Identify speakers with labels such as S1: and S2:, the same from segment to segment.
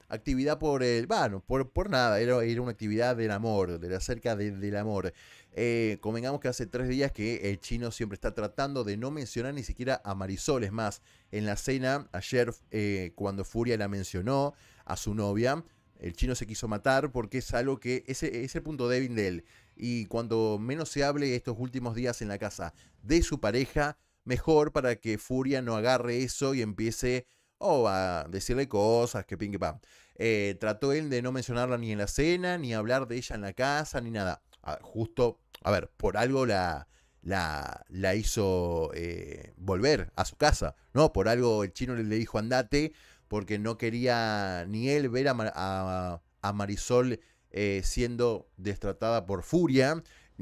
S1: actividad por el, bueno, por nada, era una actividad del amor, de acerca del amor. Convengamos que hace 3 días que el chino siempre está tratando de no mencionar ni siquiera a Marisol. Es más, en la cena, ayer, cuando Furia la mencionó a su novia, el chino se quiso matar porque es algo que es el punto débil de él. Y cuando menos se hable estos últimos días en la casa de su pareja, mejor para que Furia no agarre eso y empiece a decirle cosas, que pin que pam. Trató él de no mencionarla ni en la cena, ni hablar de ella en la casa, ni nada. Justo, a ver, por algo la hizo volver a su casa, ¿no? Por algo el chino le dijo andate, porque no quería ni él ver a Marisol siendo destratada por Furia,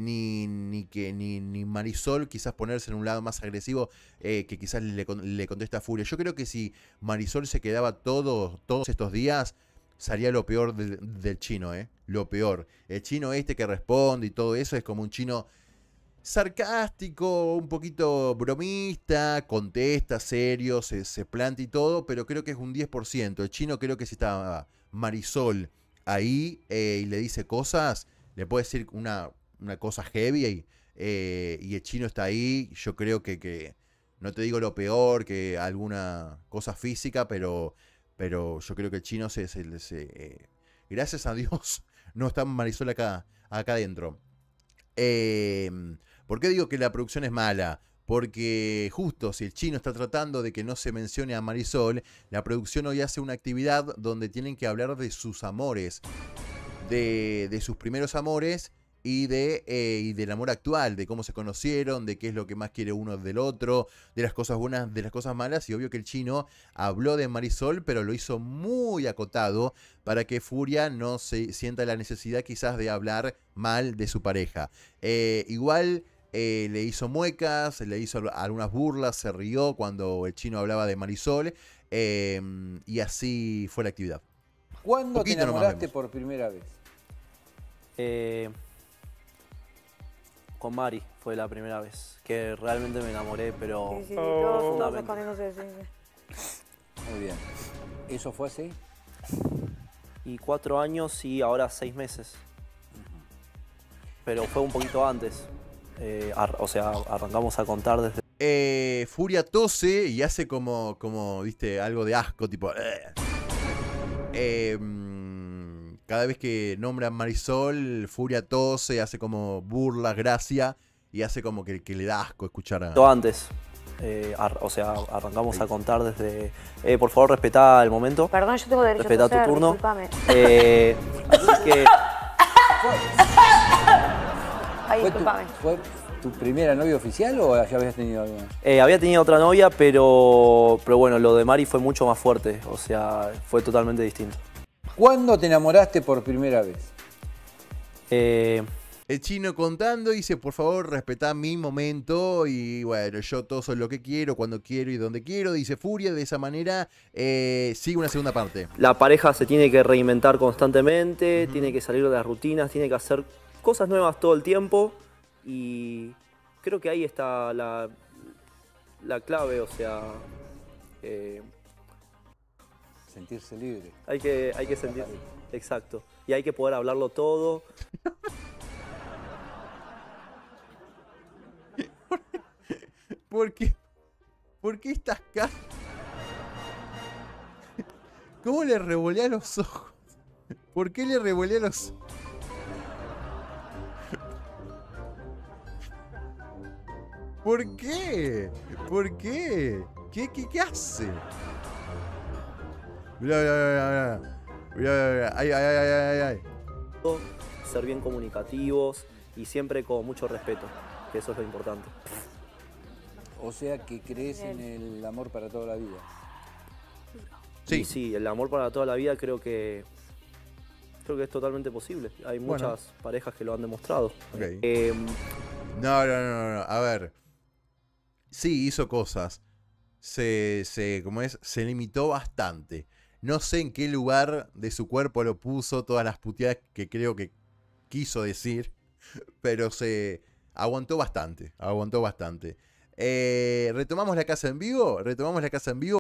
S1: ni Marisol quizás ponerse en un lado más agresivo que quizás le contesta a Furia. Yo creo que si Marisol se quedaba todos estos días, sería lo peor del chino, ¿eh? Lo peor. El chino este que responde y todo eso es como un chino sarcástico, un poquito bromista, contesta, serio, se planta y todo, pero creo que es un 10%. El chino creo que si está Marisol ahí y le dice cosas, le puede decir una cosa heavy y el chino está ahí, yo creo que no te digo lo peor, que alguna cosa física, pero yo creo que el chino gracias a Dios no está Marisol acá adentro. Eh, ¿Por qué digo que la producción es mala? Porque justo si el chino está tratando de que no se mencione a Marisol, la producción hoy hace una actividad donde tienen que hablar de sus amores, de sus primeros amores y del amor actual, de cómo se conocieron, de qué es lo que más quiere uno del otro, de las cosas buenas, de las cosas malas. Y obvio que el chino habló de Marisol, pero lo hizo muy acotado para que Furia no se sienta la necesidad quizás de hablar mal de su pareja. Igual le hizo muecas, le hizo algunas burlas, se rió cuando el chino hablaba de Marisol, y así fue la actividad.
S2: ¿Cuándo te
S1: Poquito nomás
S2: enamoraste
S1: vemos.
S2: por primera vez?
S3: Con Mari fue la primera vez que realmente me enamoré, pero
S4: Sí, todos
S3: profundamente.
S4: escondiéndose, sí.
S2: Muy bien. ¿Eso fue así?
S3: Y 4 años y ahora 6 meses. Pero fue un poquito antes. O sea, arrancamos a contar desde...
S1: Furia tose y hace como viste, algo de asco, tipo... cada vez que nombran Marisol, Furia tose, hace como burlas, gracia, y hace como que le da asco escuchar a...
S3: Antes. O sea, arrancamos a contar desde... por favor, respetá el momento.
S4: Perdón, yo tengo derecho
S3: Respetá
S4: a toser,
S3: tu turno.
S4: discúlpame.
S3: Así que...
S4: Ay, discúlpame.
S2: ¿Fue tu primera novia oficial o ya habías tenido alguna?
S3: había tenido otra novia, pero bueno, lo de Mari fue mucho más fuerte. O sea, fue totalmente distinto.
S2: ¿Cuándo te enamoraste por primera vez?
S1: El chino contando dice, por favor, respetá mi momento y bueno, yo todo soy lo que quiero, cuando quiero y donde quiero, dice Furia. De esa manera sigue una segunda parte.
S3: La pareja se tiene que reinventar constantemente, tiene que salir de las rutinas, tiene que hacer cosas nuevas todo el tiempo y creo que ahí está la clave, o sea...
S2: Sentirse libre.
S3: Hay que sentir... Exacto. Y hay que poder hablarlo todo.
S1: ¿Por qué estás acá? ¿Cómo le revolea los ojos? ¿Por qué le revolea los ojos? ¿Por qué? ¿Por qué? ¿Qué hace? Mirá. Ay.
S3: Ser bien comunicativos y siempre con mucho respeto, que eso es lo importante.
S2: O sea que crees en el amor para toda la vida.
S1: Sí.
S3: Y sí, el amor para toda la vida creo que es totalmente posible. Hay muchas parejas que lo han demostrado.
S1: Okay. No. A ver. Sí, hizo cosas. Se limitó bastante. No sé en qué lugar de su cuerpo lo puso, todas las puteadas que creo que quiso decir, pero se aguantó bastante. Retomamos la casa en vivo.